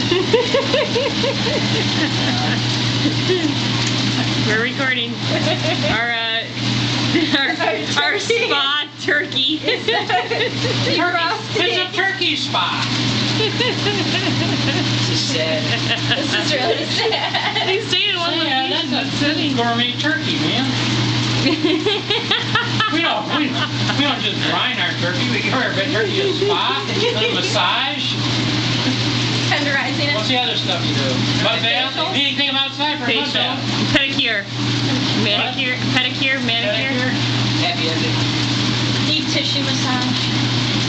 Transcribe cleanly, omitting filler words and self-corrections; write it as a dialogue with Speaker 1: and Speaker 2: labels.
Speaker 1: We're recording our spa turkey.
Speaker 2: It's a turkey spa.
Speaker 3: This is sad.
Speaker 4: This is really sad.
Speaker 1: They stayed in one location.
Speaker 2: That's a gourmet turkey, man. we don't just brine our turkey. We give our turkey a spa, a little massage.
Speaker 4: Tenderizing it.
Speaker 2: What's the other stuff you do? Mud bath? Anything outside for a mud bath?
Speaker 1: Pedicure. Pedicure.
Speaker 2: Happy ending.
Speaker 4: Deep tissue massage.